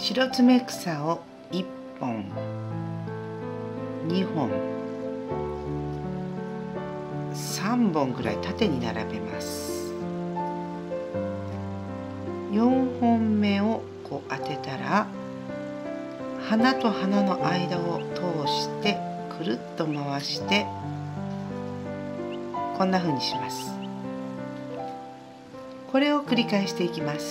白爪草を1本2本3本ぐらい縦に並べます。4本目をこう当てたら、花と花の間を通してくるっと回してこんな風にします。これを繰り返していきます。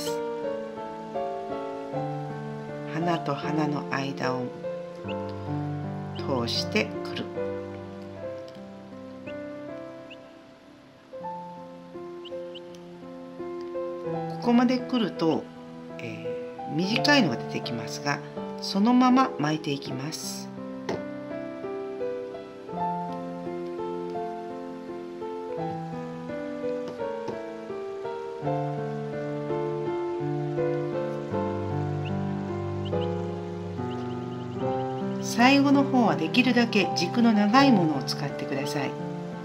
花と花の間を通してくる。ここまで来ると、短いのが出てきますが、そのまま巻いていきます。最後の方はできるだけ軸の長いものを使ってください。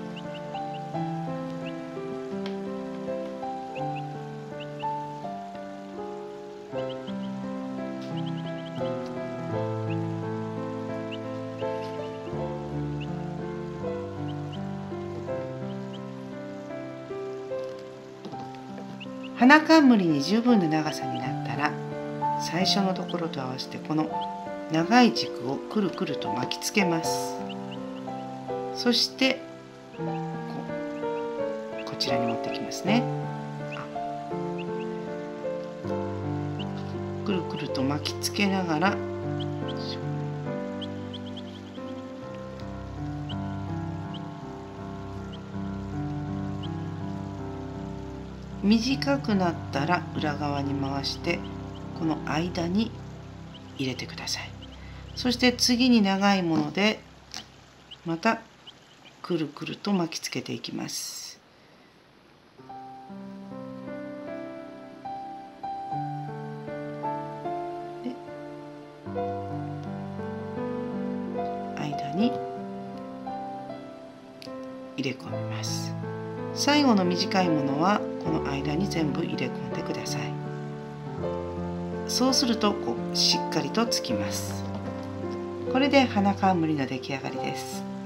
花冠に十分な長さになったら、最初のところと合わせてこの長い軸をくるくると巻きつけます。そしてこちらに持ってきますね。くるくると巻きつけながら短くなったら裏側に回してこの間に入れてください。そして次に長いものでまたくるくると巻きつけていきます。で、間に入れ込みます。最後の短いものはこの間に全部入れ込んでください。そうするとしっかりとつきます。これで花冠の出来上がりです。